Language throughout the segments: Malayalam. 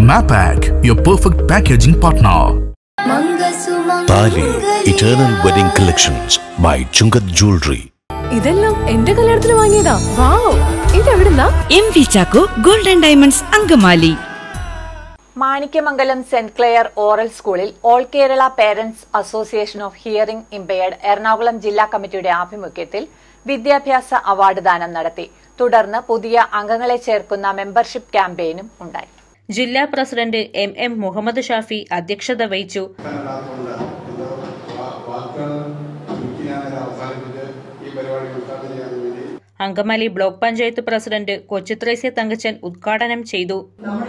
Mapak, your perfect packaging partner. Tali Eternal Wedding Collections by Chungat Jewelry. ഇതെല്ലാം എന്റെ കല്യാണത്തിന് വാങ്ങിയതാ. വാവ്, ഇതെവിടുന്നാ? MV Chaco Gold and Diamonds Angamaly. Manikyamangalam saint Clare oral സ്കൂളിൽ all Kerala parents association of hearing impaired Ernakulam ജില്ലാ കമ്മിറ്റിയുടെ ആഭിമുഖ്യത്തിൽ വിദ്യാഭ്യാസ അവാർഡ് ദാനം നടത്തി. തുടർന്ന് പുതിയ അംഗങ്ങളെ ചേർക്കുന്ന മെമ്പർഷിപ്പ് ക്യാമ്പയിനും ഉണ്ടായി. ജില്ലാ പ്രസിഡന്റ് MM മുഹമ്മദ് ഷാഫി അധ്യക്ഷത വഹിച്ചു. അങ്കമാലി ബ്ലോക്ക് പഞ്ചായത്ത് പ്രസിഡന്റ് കൊച്ചിത്രേസ്യ തങ്കച്ചൻ ഉദ്ഘാടനം ചെയ്തു.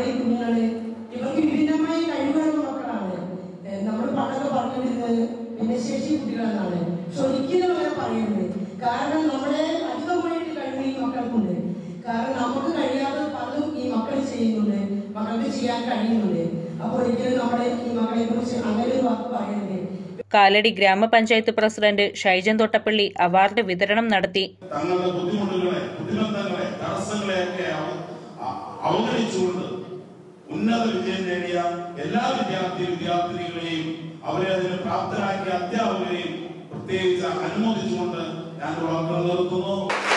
കാരണം നമ്മുടെ അധികമായിട്ട് കഴിവ് ഈ മക്കൾക്കുണ്ട്. കാരണം നമുക്ക് കഴിയാതെ പലതും ഈ മക്കൾ ചെയ്യുന്നുണ്ട്, മക്കൾക്ക് ചെയ്യാൻ കഴിയുന്നുണ്ട്. അപ്പോൾ ഒരിക്കലും നമ്മുടെ ഈ മക്കളെ കുറിച്ച് അങ്ങനെ ഒരു വാക്ക് പറയരുത്. കാലടി ഗ്രാമപഞ്ചായത്ത് പ്രസിഡന്റ് ഷൈജൻ തൊട്ടപ്പള്ളി അവാർഡ് വിതരണം നടത്തി. തങ്ങളുടെ ബുദ്ധിമുട്ടുകളെ തടസ്സങ്ങളെയൊക്കെ അവഗണിച്ചുകൊണ്ട് ഉന്നത വിജയം നേടിയ എല്ലാ വിദ്യാർത്ഥിനികളെയും അവരെ അതിന് പ്രാപ്തരാക്കിയ അധ്യാപകരെയും പ്രത്യേകിച്ച് അനുമോദിച്ചുകൊണ്ട് ഞാൻ വാക്കുകൾ നിർത്തുന്നു.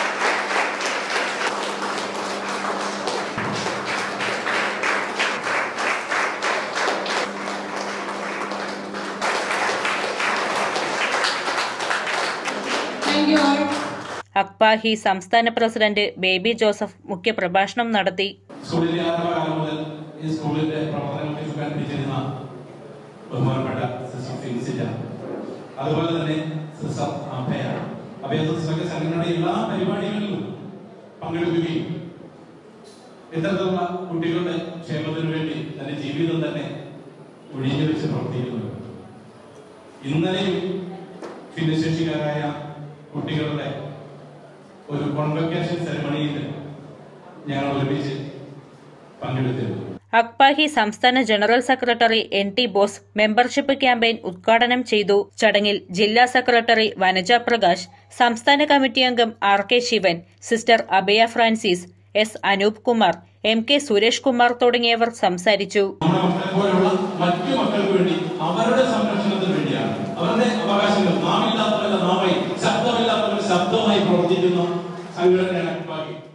അക്പാഹി സംസ്ഥാന പ്രസിഡന്റ് ബേബി ജോസഫ് മുഖ്യപ്രഭാഷണം നടത്തി. സ്കൂളിലെ ആരംഭകാലം മുതൽ ഈ സ്കൂളിന്റെ പ്രവർത്തനങ്ങൾക്ക് ചുക്കാൻ ബഹുമാനപ്പെട്ട സിസ്റ്റർ ഫിൻസിറ്റ, അതുപോലെ തന്നെ സിസ്റ്റർ അഭയ സംഘടനയുടെ എല്ലാ പരിപാടികളിലും പങ്കെടുക്കുകയും ഇത്തരത്തിലുള്ള കുട്ടികളുടെ ക്ഷേമത്തിനു വേണ്ടി തന്റെ ജീവിതം തന്നെ ഒഴിഞ്ഞു വെച്ച് പ്രവർത്തിക്കുന്നത്. ഇന്നലെയും ഭിന്നശേഷിക്കാരായ കുട്ടികളുടെ ഒരു കോൺവൊക്കേഷൻ സെറമണിയിൽ ഞങ്ങൾ ഒരുമിച്ച് പങ്കെടുത്തിരുന്നു. അക്പാഹി സംസ്ഥാന general secretary NT Bose membership campaign ഉദ്ഘാടനം ചെയ്തു. ചടങ്ങിൽ ജില്ലാ സെക്രട്ടറി വനജ പ്രകാശ്, സംസ്ഥാന കമ്മിറ്റി അംഗം RK Sivan, sister Abhaya Francis, S Anoop Kumar, MK Suresh Kumar തുടങ്ങിയവർ സംസാരിച്ചു. മറ്റു മക്കൾക്ക് വേണ്ടി അവരുടെ സംരക്ഷണത്തിന് വേണ്ടിയാണ്, അവരുടെ അവകാശങ്ങൾ നാമില്ലാത്തവരുടെ നാമായി ശബ്ദമില്ലാത്തവരുടെ ശബ്ദമായി പ്രവർത്തിക്കുന്ന സംഘടനയാണ് അക്പാഹി.